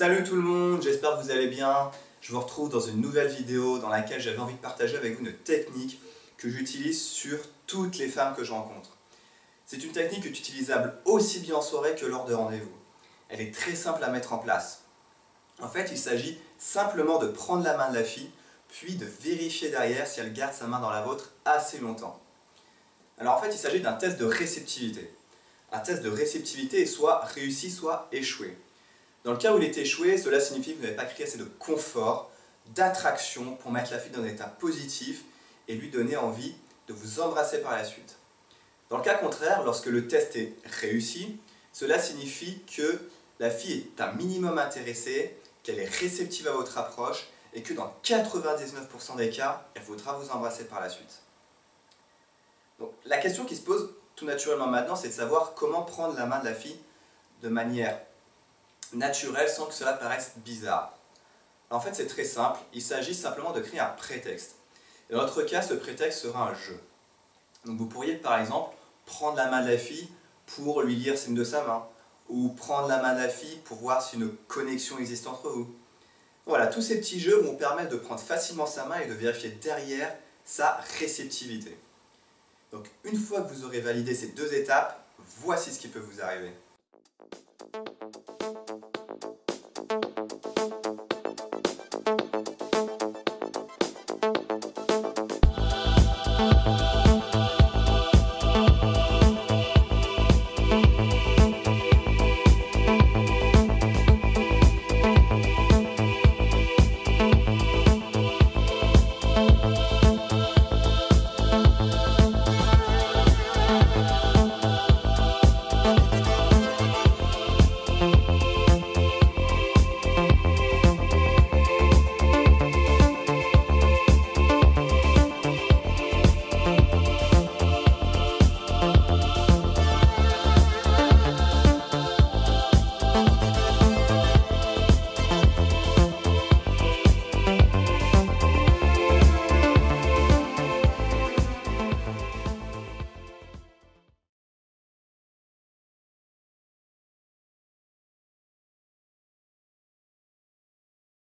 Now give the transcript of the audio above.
Salut tout le monde, j'espère que vous allez bien. Je vous retrouve dans une nouvelle vidéo dans laquelle j'avais envie de partager avec vous une technique que j'utilise sur toutes les femmes que je rencontre. C'est une technique utilisable aussi bien en soirée que lors de rendez-vous. Elle est très simple à mettre en place. En fait, il s'agit simplement de prendre la main de la fille, puis de vérifier derrière si elle garde sa main dans la vôtre assez longtemps. Alors en fait, il s'agit d'un test de réceptivité. Un test de réceptivité est soit réussi, soit échoué. Dans le cas où il est échoué, cela signifie que vous n'avez pas créé assez de confort, d'attraction pour mettre la fille dans un état positif et lui donner envie de vous embrasser par la suite. Dans le cas contraire, lorsque le test est réussi, cela signifie que la fille est un minimum intéressée, qu'elle est réceptive à votre approche et que dans 99% des cas, elle voudra vous embrasser par la suite. Donc, la question qui se pose tout naturellement maintenant, c'est de savoir comment prendre la main de la fille de manière naturelle sans que cela paraisse bizarre. En fait, c'est très simple, il s'agit simplement de créer un prétexte. Et dans notre cas, ce prétexte sera un jeu. Donc vous pourriez par exemple prendre la main de la fille pour lui lire signe de sa main, ou prendre la main de la fille pour voir si une connexion existe entre vous. Voilà, tous ces petits jeux vont permettre de prendre facilement sa main et de vérifier derrière sa réceptivité. Donc une fois que vous aurez validé ces deux étapes, voici ce qui peut vous arriver.